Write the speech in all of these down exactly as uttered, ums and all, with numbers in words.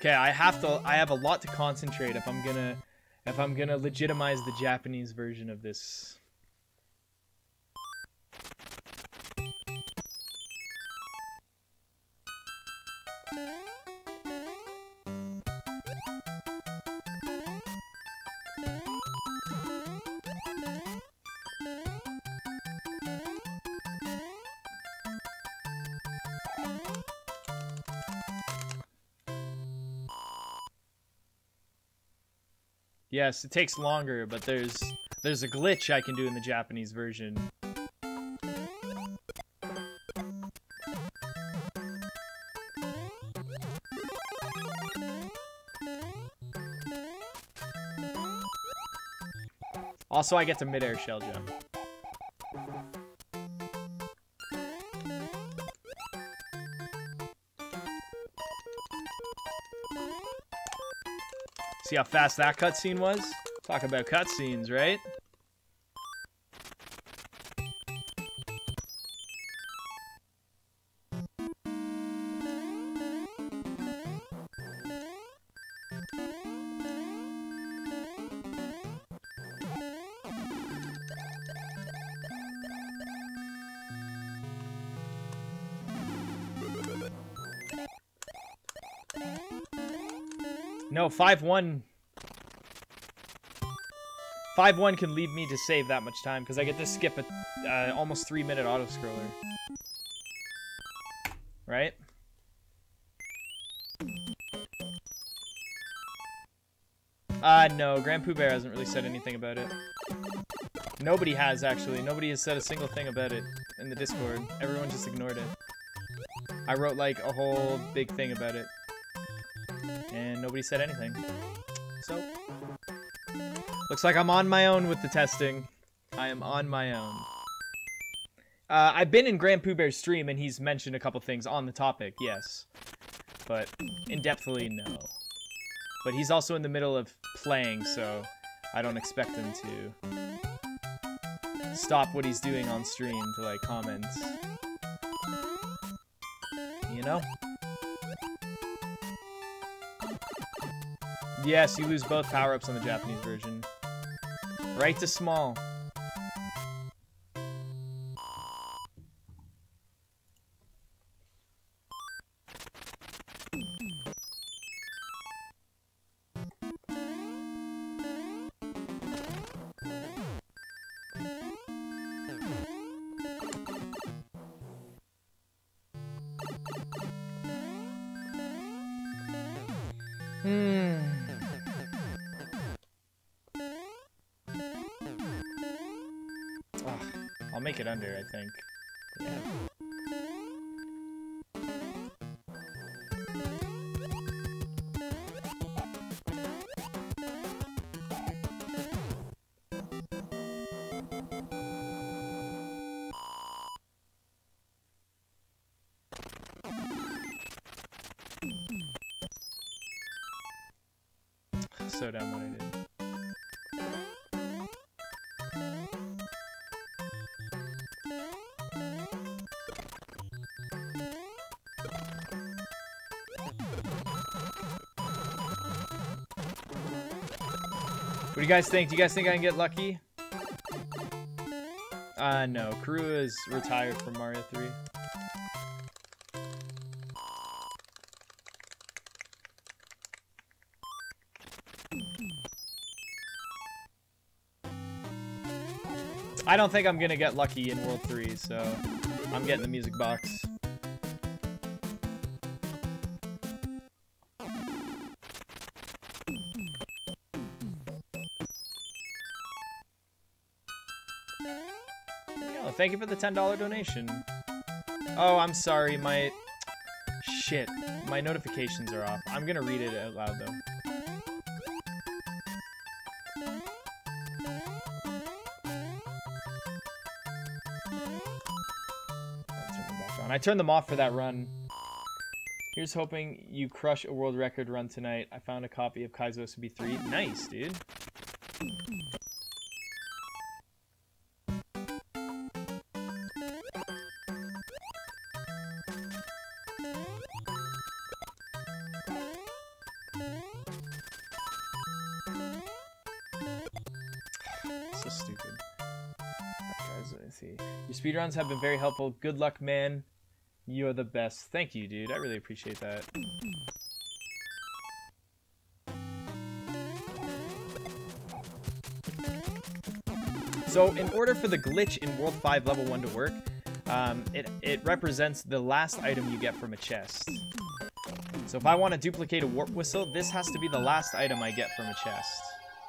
Okay, I have to. I have a lot to concentrate if I'm gonna, if I'm gonna legitimize the Japanese version of this. Yes, it takes longer, but there's there's a glitch I can do in the Japanese version. Also, I get to mid-air shell jump. See how fast that cutscene was? Talk about cutscenes, right? No, five one. five one can lead me to save that much time, because I get to skip a uh, almost three minute auto-scroller. Right? Uh, no, Grand Pooh Bear hasn't really said anything about it. Nobody has, actually. Nobody has said a single thing about it in the Discord. Everyone just ignored it. I wrote, like, a whole big thing about it. And nobody said anything. So, looks like I'm on my own with the testing. I am on my own. Uh, I've been in Grand Pooh Bear's stream, and he's mentioned a couple things on the topic, yes. But in-depthly, no. But he's also in the middle of playing, so I don't expect him to stop what he's doing on stream to, like, comment. You know? Yes, you lose both power-ups on the Japanese version. Right to small. Hmm. Oh, I'll make it under, I think. Yeah. So dumb what I did. What do you guys think? Do you guys think I can get lucky? Uh, no. Kirua is retired from Mario three. I don't think I'm gonna get lucky in World three, so I'm getting the music box. Oh, thank you for the ten dollar donation. Oh, I'm sorry, my... Shit, my notifications are off. I'm gonna read it out loud, though. I turned them off for that run. Here's hoping you crush a world record run tonight. I found a copy of Kaizo S B three. Nice, dude. So stupid. Guys, let's see. Your speedruns have been very helpful. Good luck, man. You're the best. Thank you, dude. I really appreciate that. So, in order for the glitch in World five Level one to work, um, it, it represents the last item you get from a chest. So if I want to duplicate a warp whistle, this has to be the last item I get from a chest.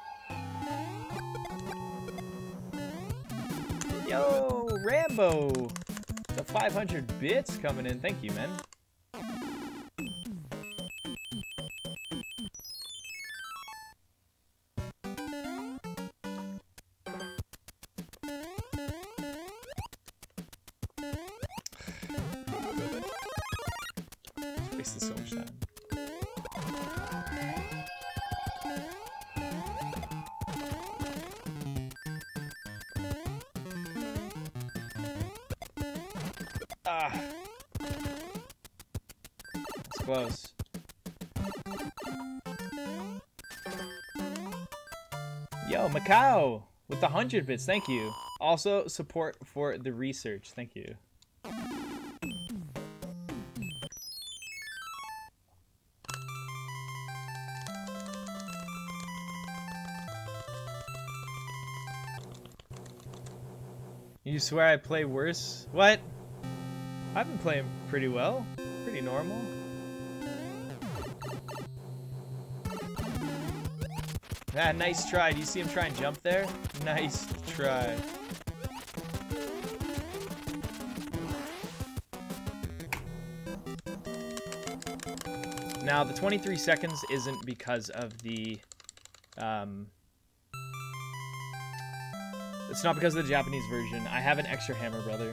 Yo, Rambo! The five hundred bits coming in. Thank you, man. Wasted so much time. Ah. It's close. Yo, Macau with the hundred bits. Thank you. Also, support for the research. Thank you. You swear I play worse? What? I've been playing pretty well. Pretty normal. Ah, nice try. Do you see him try and jump there? Nice try. Now, the twenty-three seconds isn't because of the... Um, it's not because of the Japanese version. I have an extra hammer, brother.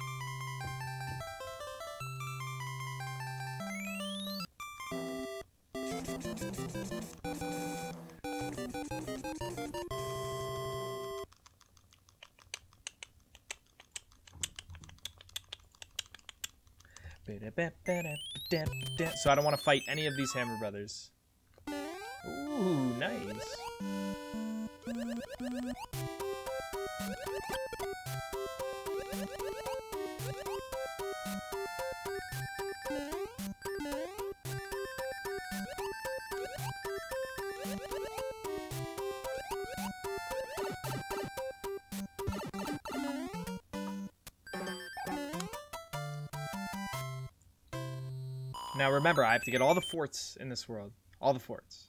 So I don't want to fight any of these Hammer Brothers. Ooh, nice. Now remember, I have to get all the forts in this world. All the forts.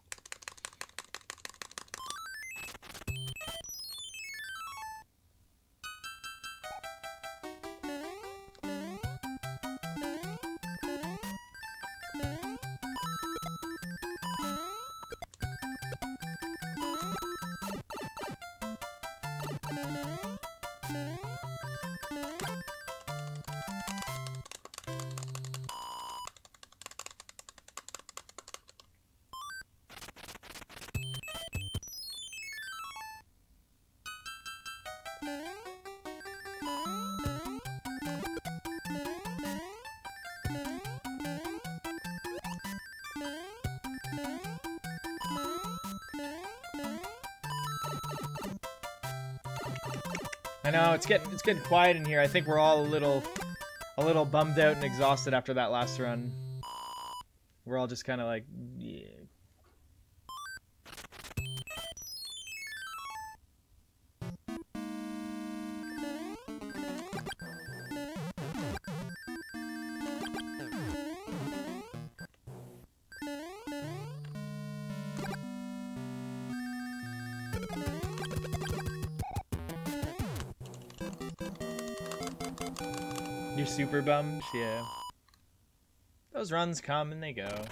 I know it's getting it's getting quiet in here. I think we're all a little a little bummed out and exhausted after that last run. We're all just kind of like, yeah. You're super bummed? Yeah. Those runs come and they go.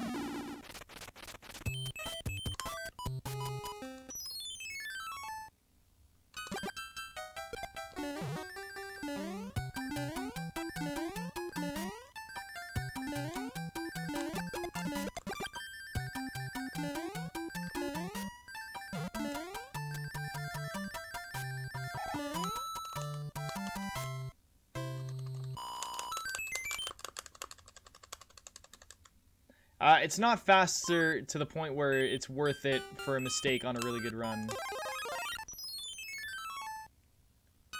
Uh, it's not faster to the point where it's worth it for a mistake on a really good run.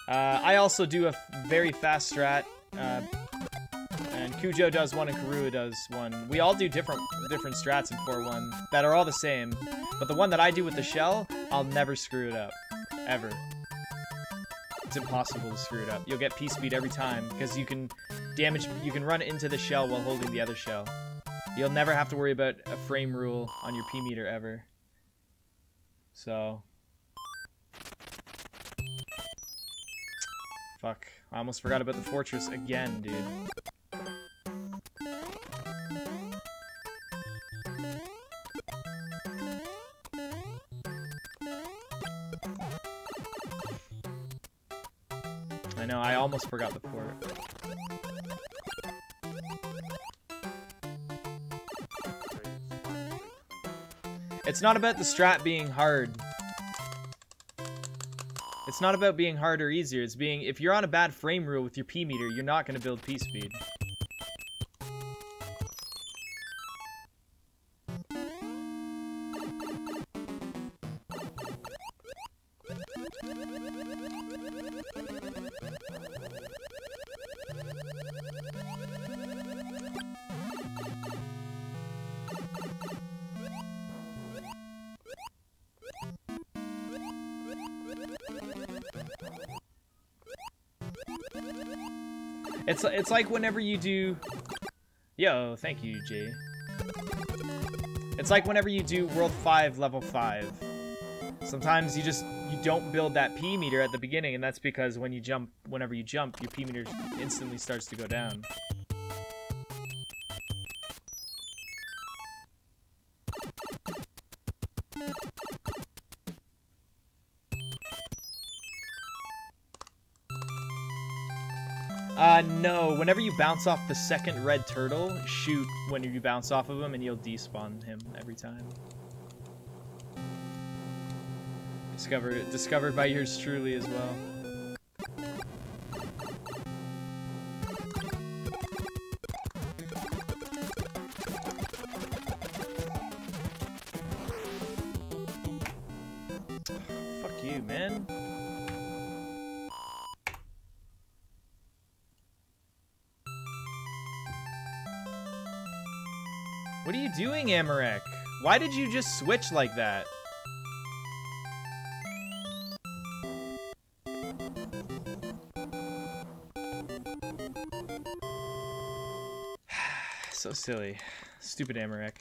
Uh, I also do a f very fast strat, uh, and Kujo does one and Karua does one. We all do different different strats in four one that are all the same, but the one that I do with the shell, I'll never screw it up, ever. It's impossible to screw it up. You'll get P-speed every time because you can damage, you can run into the shell while holding the other shell. You'll never have to worry about a frame rule on your P meter ever. So. Fuck. I almost forgot about the fortress again, dude. I know, I almost forgot the port. It's not about the strat being hard. It's not about being hard or easier. It's being, if you're on a bad frame rule with your P meter, you're not going to build P speed. It's it's like whenever you do, yo, thank you, Jay. It's like whenever you do World five, Level five. Sometimes you just you don't build that P meter at the beginning, and that's because when you jump, whenever you jump, your P meter instantly starts to go down. Uh, no. Whenever you bounce off the second red turtle, shoot when you bounce off of him and you'll despawn him every time. Discovered, discovered by yours truly as well. Fuck you, man. What are you doing, Amarek? Why did you just switch like that? So silly. Stupid Amarek.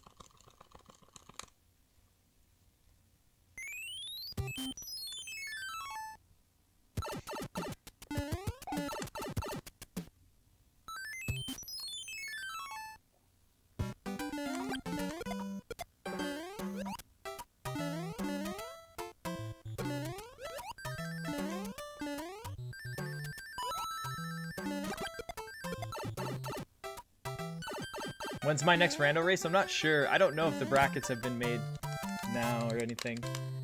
When's my next rando race? I'm not sure. I don't know if the brackets have been made now or anything.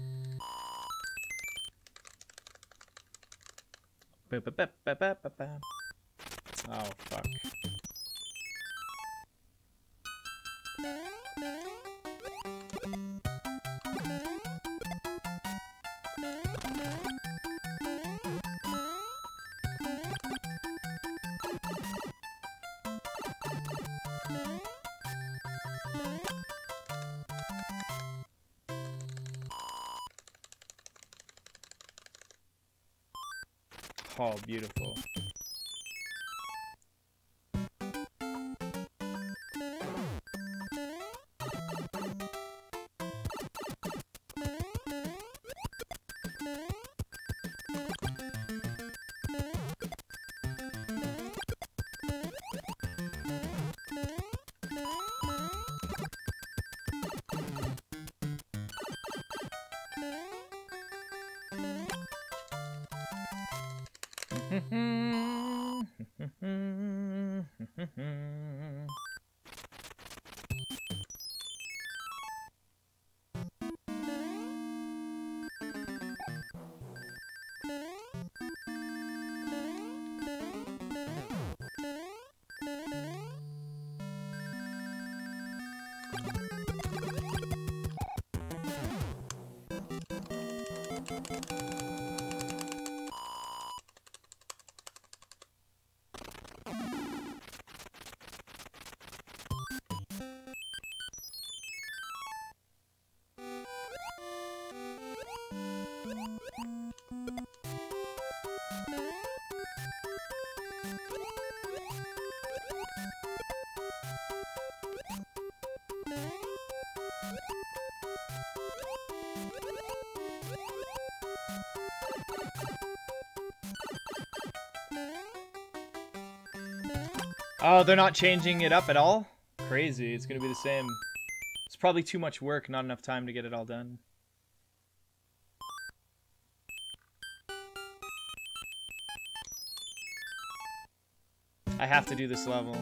Oh, fuck. Oh, beautiful. Oh, they're not changing it up at all? Crazy. It's gonna be the same. It's probably too much work, not enough time to get it all done. I have to do this level.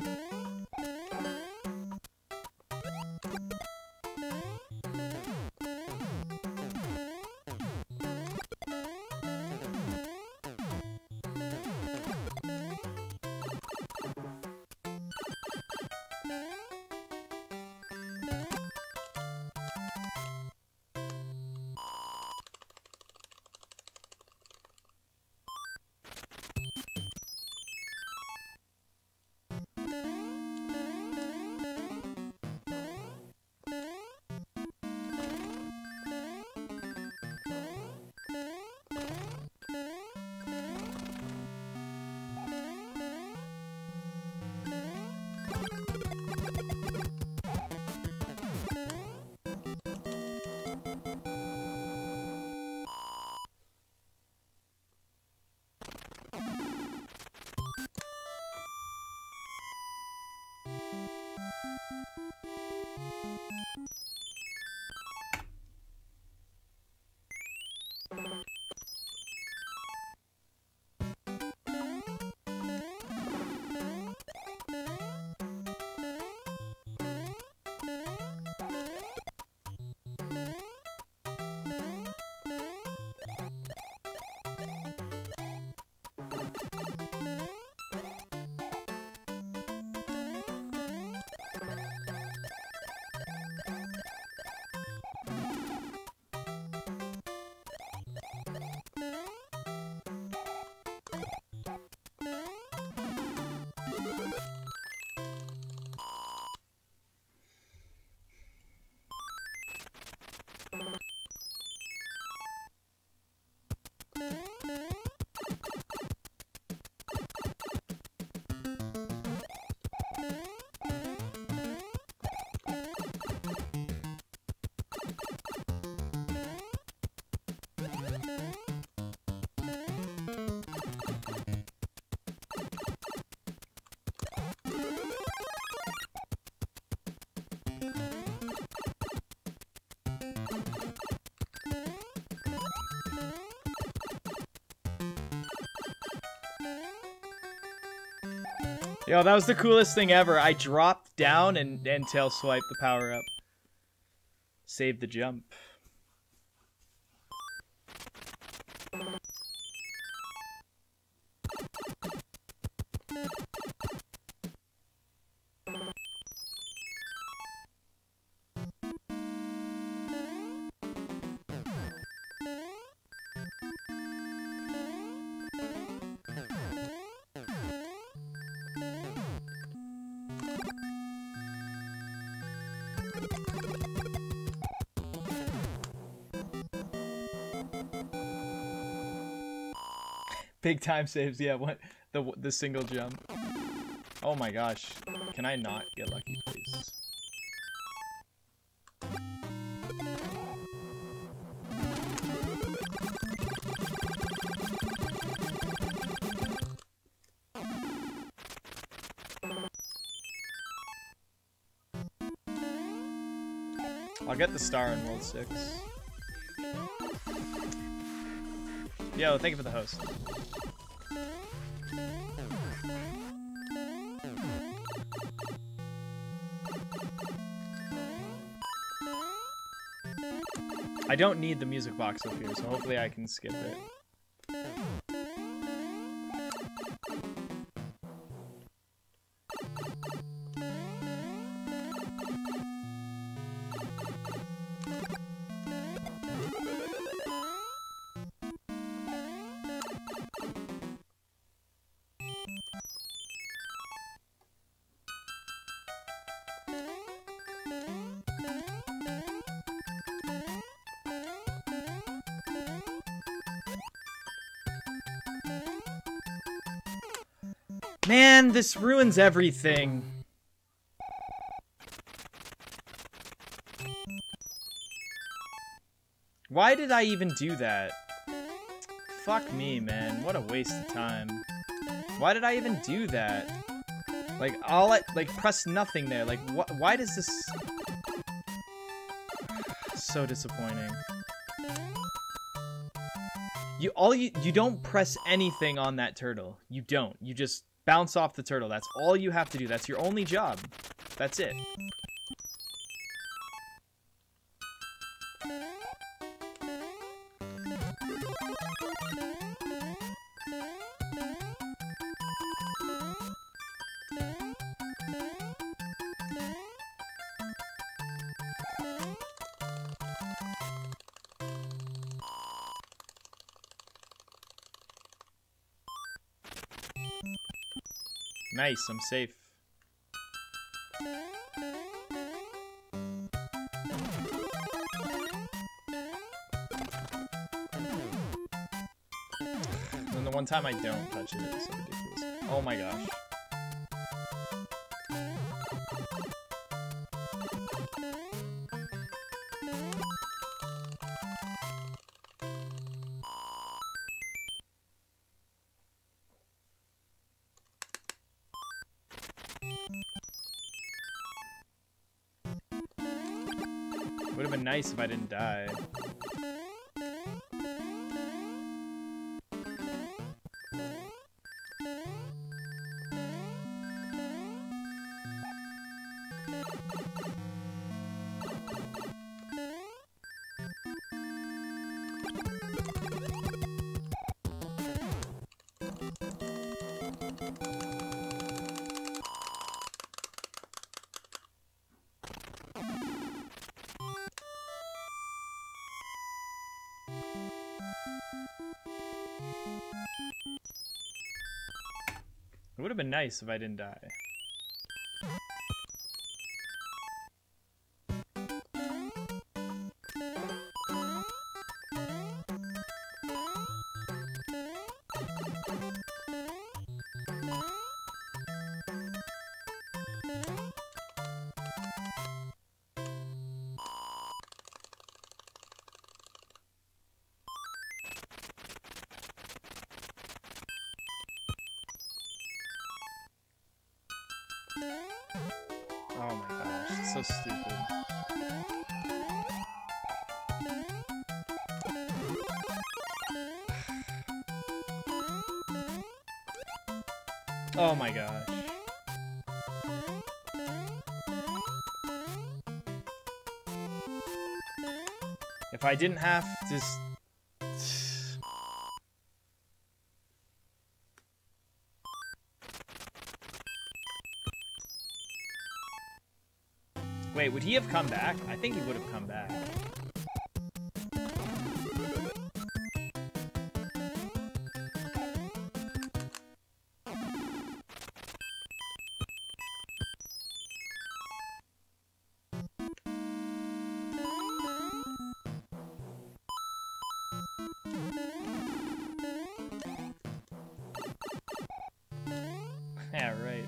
Yo, that was the coolest thing ever. I dropped down and, and tail swiped the power up. Saved the jump. Big time saves, yeah, what the the single jump. Oh my gosh. Can I not get lucky, please? I'll get the star in World six. Yo, thank you for the host. I don't need the music box up here, so hopefully I can skip it. Man, this ruins everything. Why did I even do that? Fuck me, man. What a waste of time. Why did I even do that? Like, all I, like, press nothing there. Like, wh why does this... So disappointing. You, all you, you don't press anything on that turtle. You don't. You just bounce off the turtle. That's all you have to do. That's your only job. That's it. Nice, I'm safe. And the one time I don't touch it, it's so ridiculous. Oh my gosh. Would have been nice if I didn't die. It would have been nice if I didn't die. Oh my gosh, it's so stupid. Oh my gosh. If I didn't have to... Wait, would he have come back? I think he would have come back. Yeah, right.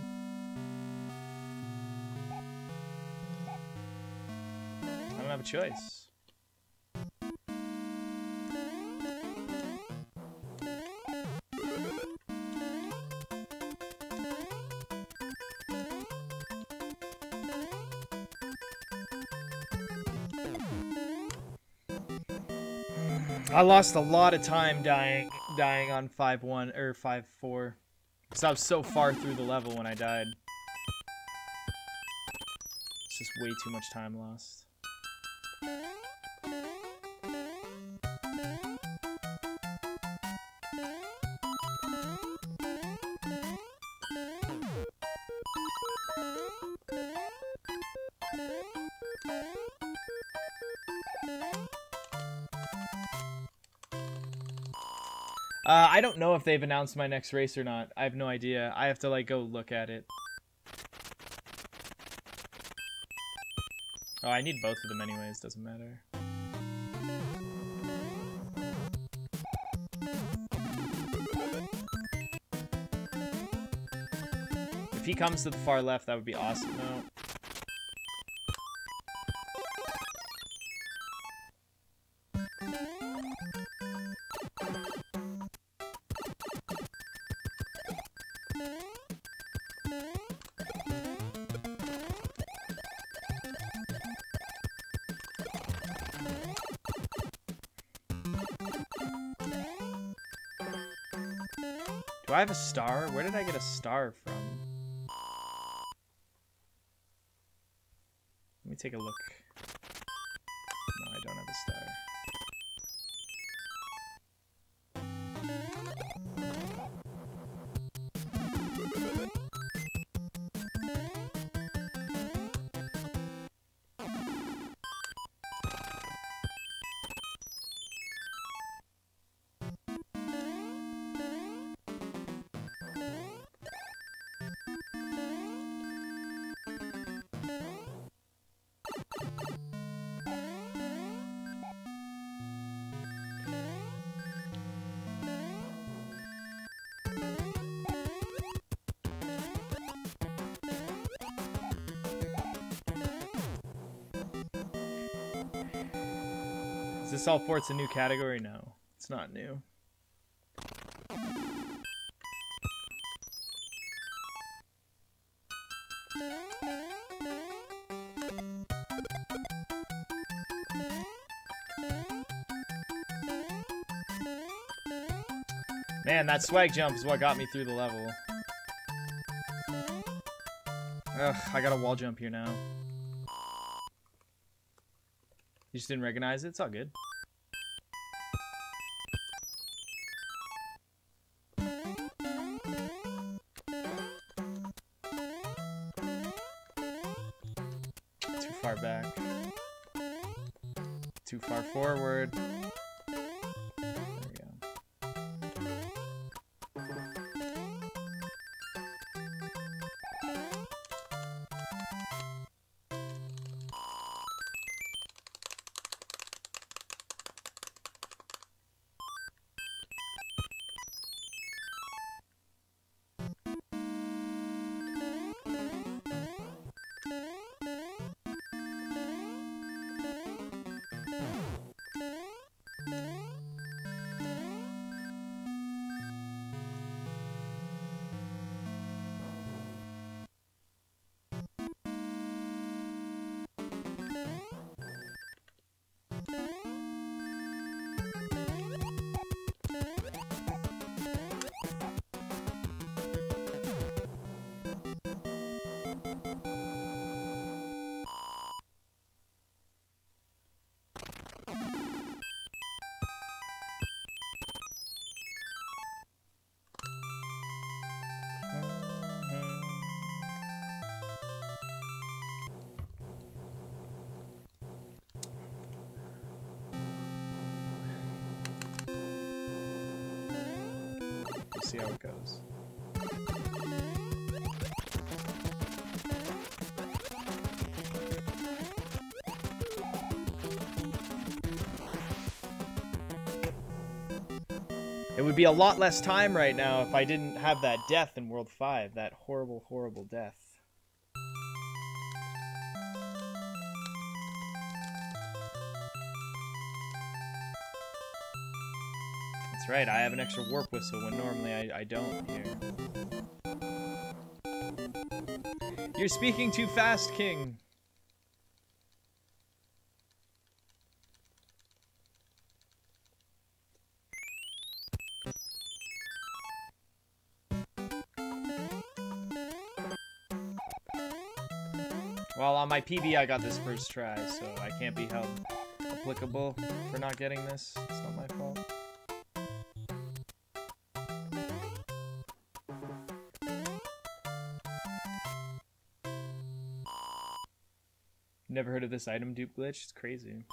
I don't have a choice. I lost a lot of time dying dying on five one or five four because I was so far through the level when I died. It's just way too much time lost. Uh, I don't know if they've announced my next race or not. I have no idea. I have to, like, go look at it. Oh, I need both of them anyways. Doesn't matter. If he comes to the far left, that would be awesome. No. Do I have a star? Where did I get a star from? Let me take a look. No, I don't have a star. Is this all for it's a new category? No, it's not new. Man, that swag jump is what got me through the level. Ugh, I got a wall jump here now. You just didn't recognize it? It's all good. Too far back. Too far forward. There we go. See how it goes. It would be a lot less time right now if I didn't have that death in World five. That horrible, horrible death. That's right, I have an extra warp whistle when normally I, I don't here. You're speaking too fast, King. Well, on my P B I got this first try, so I can't be held applicable for not getting this. It's not my fault. Never heard of this item dupe glitch? It's crazy.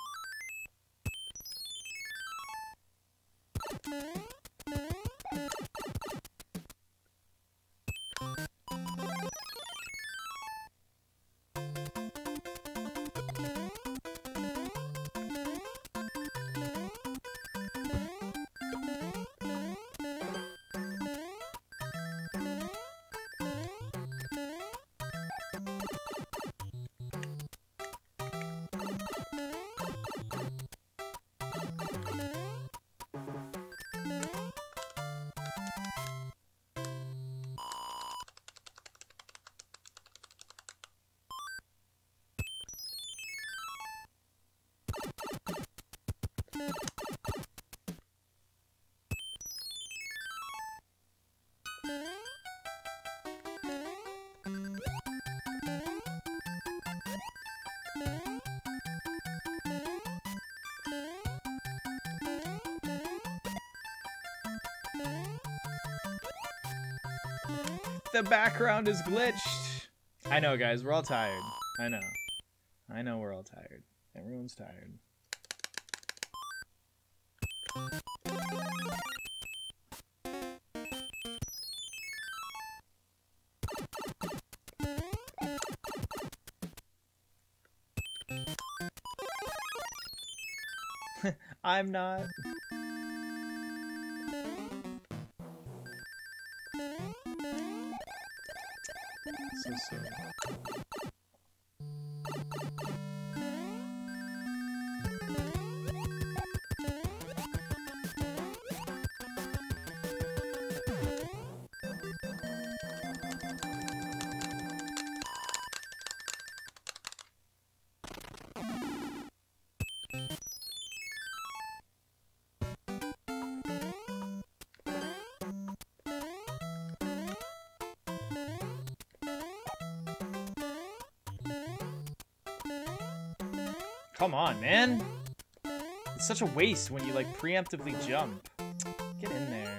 the background is glitched. I know, guys. We're all tired. I know. I know we're all tired. Everyone's tired. I'm not. So silly. Come on, man. It's such a waste when you, like, preemptively jump. Get in there.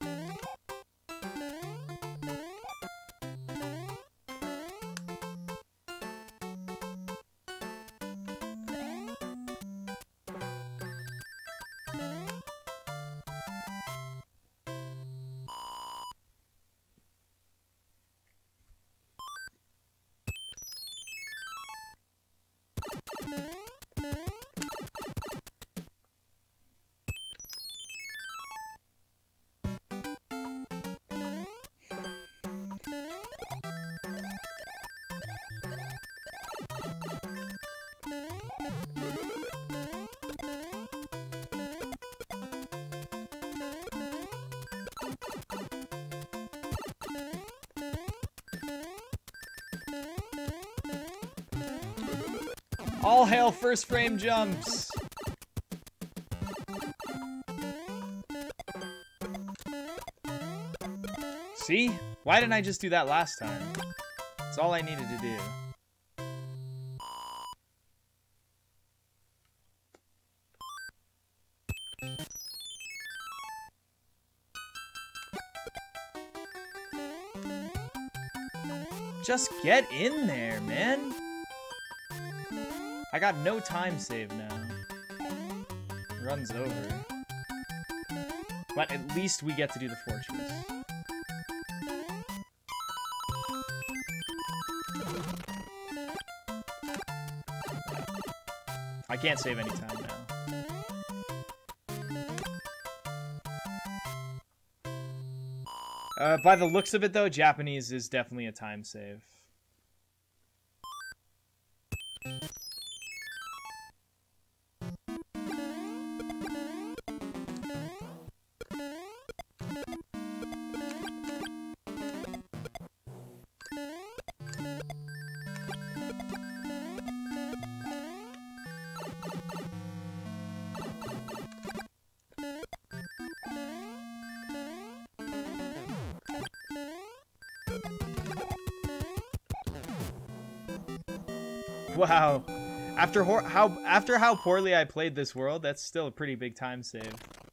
All hail first frame jumps. See? Why didn't I just do that last time? That's all I needed to do. Just get in there, man. I got no time save now. Run's over. But at least we get to do the fortress. I can't save any time now. Uh, by the looks of it, though, Japanese is definitely a time save. Wow. After hor how after how poorly I played this world, that's still a pretty big time save.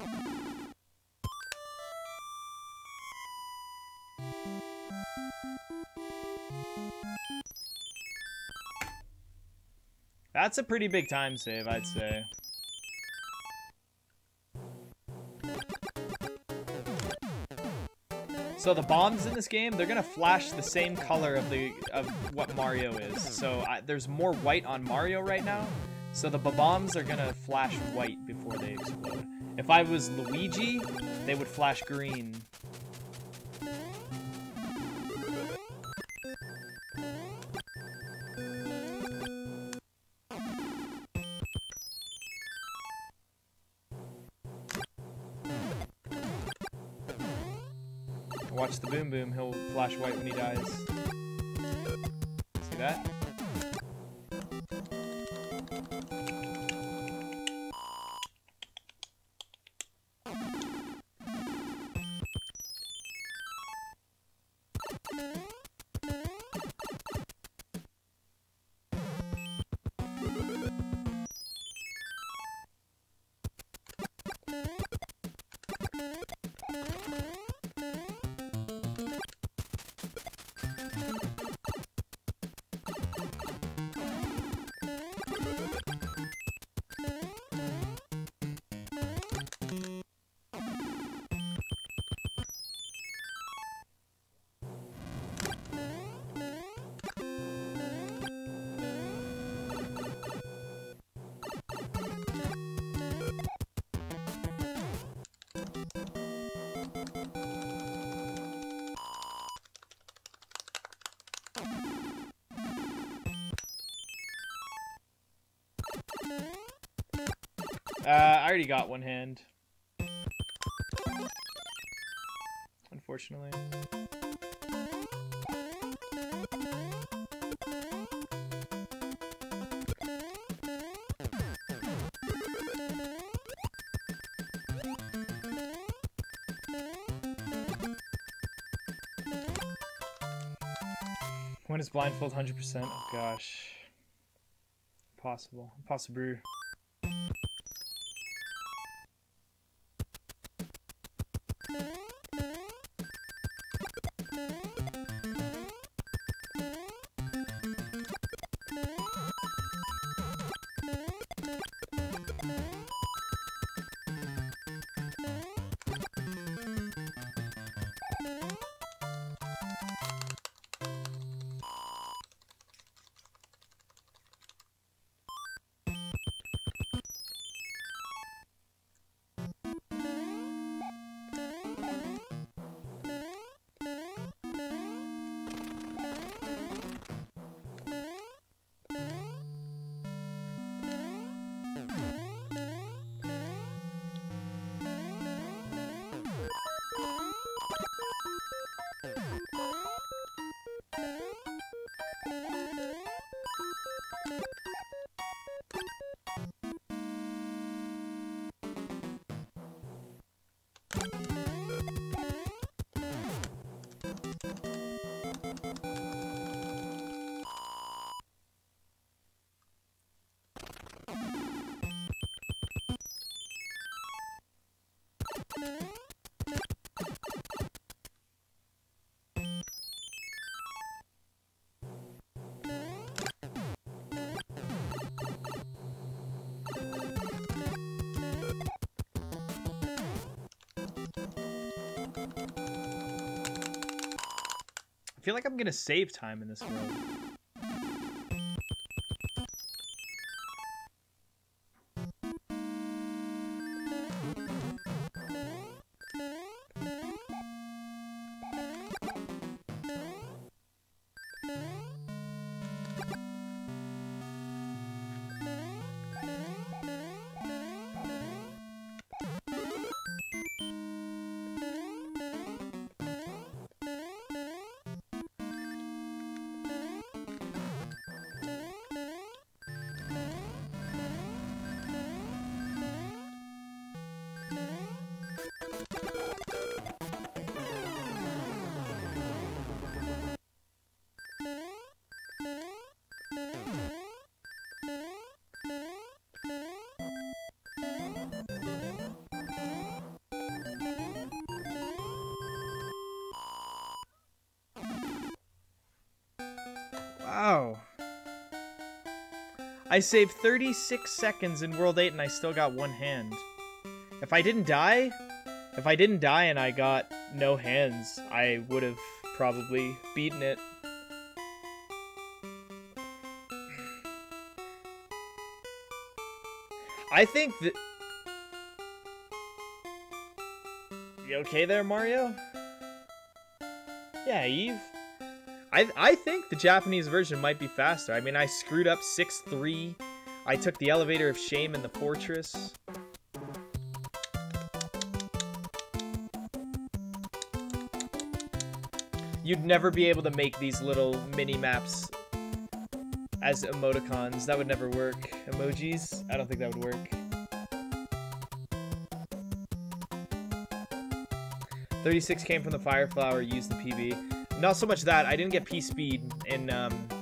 That's a pretty big time save, I'd say. So the bombs in this game, they're gonna flash the same color of the of what Mario is. So I, there's more white on Mario right now. So the bombs are gonna flash white before they explode. If I was Luigi, they would flash green. Watch the Boom Boom, he'll flash white when he dies. See that? Uh, I already got one hand. Unfortunately. When is blindfold one hundred percent? Oh gosh. Impossible. Impossible. I feel like I'm gonna save time in this world. Wow. I saved thirty-six seconds in World eight and I still got one hand. If I didn't die, if I didn't die and I got no hands, I would have probably beaten it. I think that... You okay there, Mario? Yeah, Eve? I, I think the Japanese version might be faster. I mean, I screwed up six three. I took the Elevator of Shame in the Fortress. You'd never be able to make these little mini-maps as emoticons. That would never work. Emojis? I don't think that would work. thirty-six came from the Fire Flower, used the P B. Not so much that, I didn't get P-Speed in um,